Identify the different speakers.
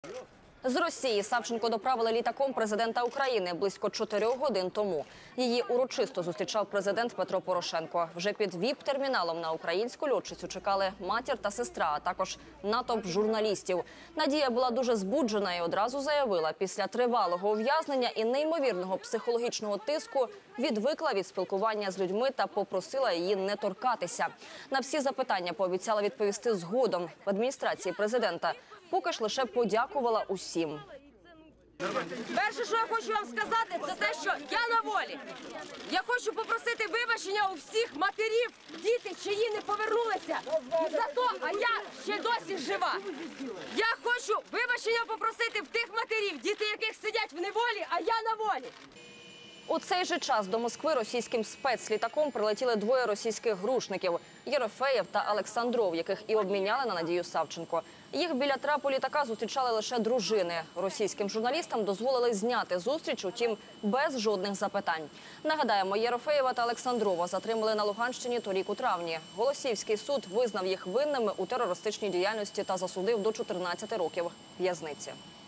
Speaker 1: З Росії Савченко доправили літаком президента України близько 4 годин тому. Її урочисто зустрічав президент Петро Порошенко. Вже під ВІП-терміналом на українську льотчицю чекали матір та сестра, а також натовп журналістів. Надія була дуже збуджена і одразу заявила, після тривалого ув'язнення і неймовірного психологічного тиску відвикла від спілкування з людьми та попросила її не торкатися. На всі запитання пообіцяла відповісти згодом в адміністрації президента. Поки ж лише подякувала усім.
Speaker 2: Перше, що я хочу вам сказати, це те, що я на волі. Я хочу попросити вибачення у всіх матерів, діти, чиї не повернулися. І за то, а я ще досі жива. Я хочу вибачення попросити в тих матерів, діти яких сидять в неволі, а я на волі.
Speaker 1: У цей же час до Москви російським спецлітаком прилетіли двоє російських грушників – Єрофеєв та Олександров, яких і обміняли на Надію Савченко. Їх біля трапу літака зустрічали лише дружини. Російським журналістам дозволили зняти зустріч, утім, без жодних запитань. Нагадаємо, Єрофеєва та Олександрова затримали на Луганщині торік у травні. Голосіївський суд визнав їх винними у терористичній діяльності та засудив до 14 років в'язниці.